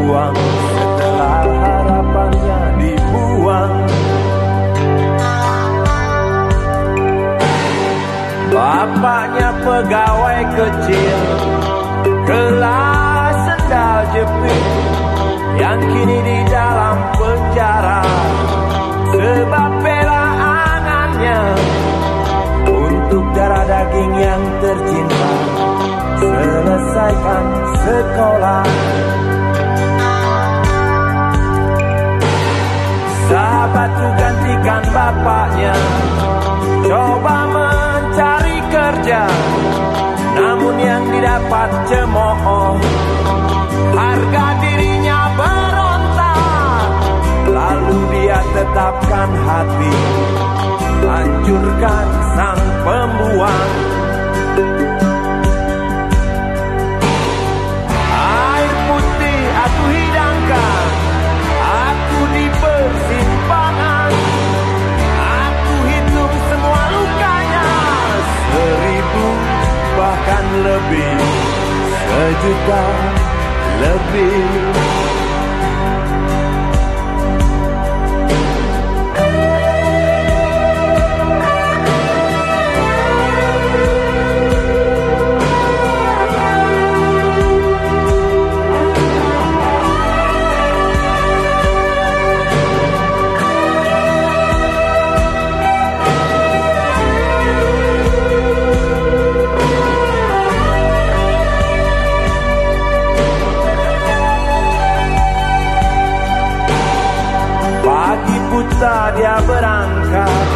terbuang setelah harapannya dibuang. Bapaknya pegawai kecil, kelas sendal jepit, yang kini di dalam penjara sebab bela angannya untuk darah daging yang tercinta. Selesaikan sekolah. Sahabatku gantikan bapaknya, coba mencari kerja, namun yang didapat cemooh. Harga dirinya berontak, lalu dia tetapkan hati, hancurkan sang pembuang. Air putih aku hidangkan, aku di persimpangan, aku hitung semua lukanya, 1000 bahkan lebih, 1.000.000 lebih. Buta dia berangkat,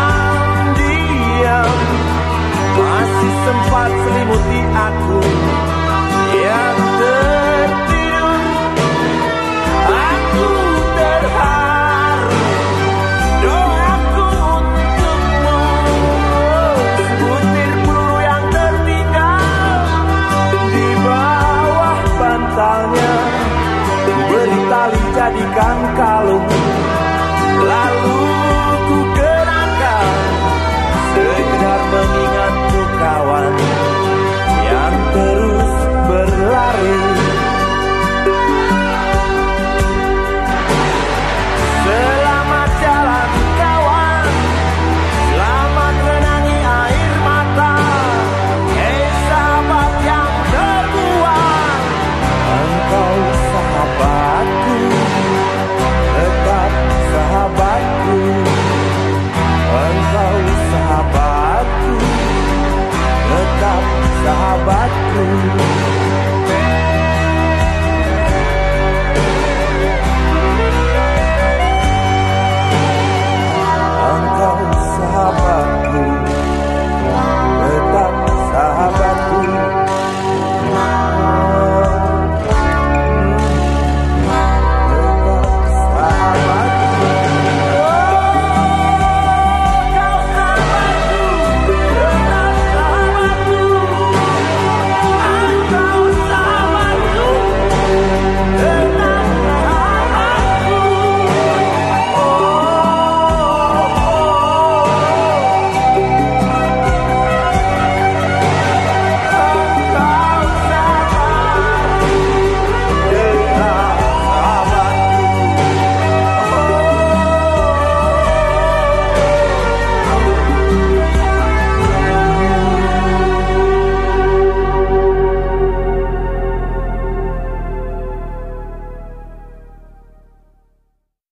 diam-diam, masih sempat selimuti aku